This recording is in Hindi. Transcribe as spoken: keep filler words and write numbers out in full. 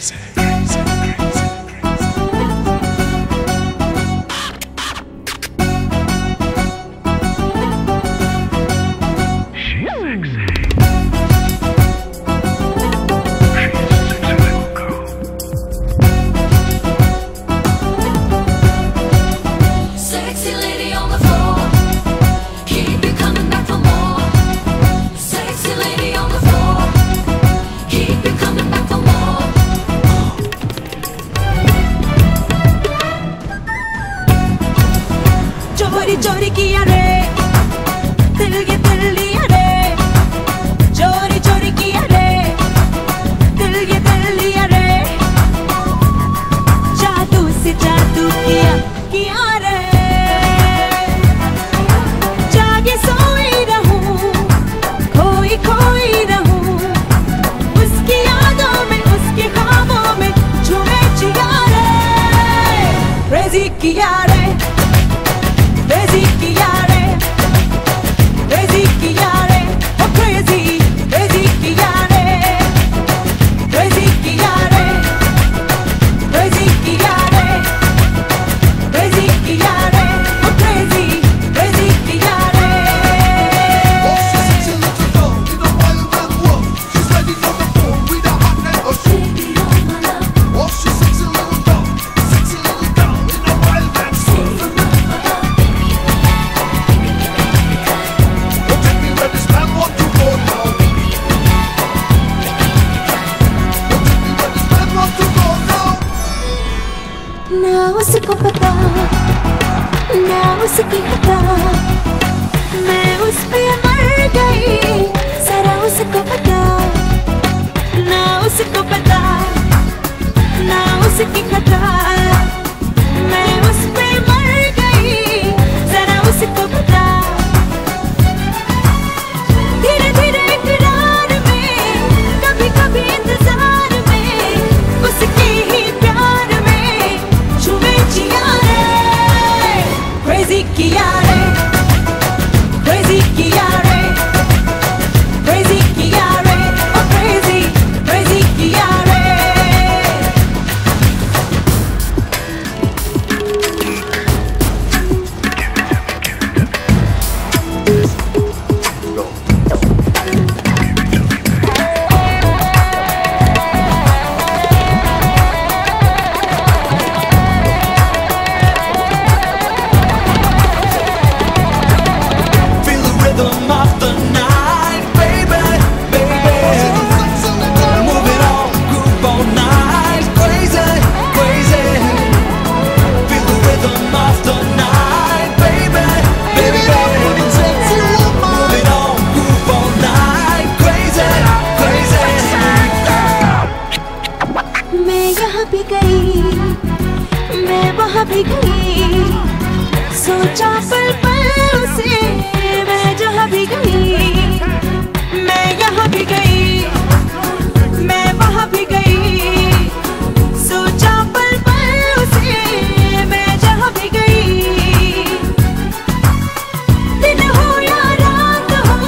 crazy, crazy, crazy, चोरी चोरी किया रे दिल ये दिल लिया रे चोरी चोरी किया रे दिल ये दिल लिया रे जादू से जादू किया किया रे जागे सोई रहूं खोई खोई रहूं उसकी यादों में उसके ख्वाबों में झूमे जिया रे क्रेजी किया रे Crazy Kiare, crazy Kiare, oh crazy, crazy Kiare, crazy Kiare, crazy Kiare, crazy Kiare, oh crazy, crazy Kiare. Oh, she's such a little girl in a wild and wolf. She's ready for the phone with a hot net of soup. Oh, she's such a little girl, such a little girl in a wild and wolf. ना उसको पता ना उसकी खता मैं उस पे मर गई जरा उसको पता ना उसको पता ना उसकी खता मैं उस पे मर गई जरा उसको पता धीरे धीरे इकरार में कभी कभी इंतजार में उसके ही प्यार में झूमे जिया रे crazy किया रे crazy किया रे crazy किया रे oh crazy crazy किया रे भी गई मैं वहाँ भी गई सोचा पल पल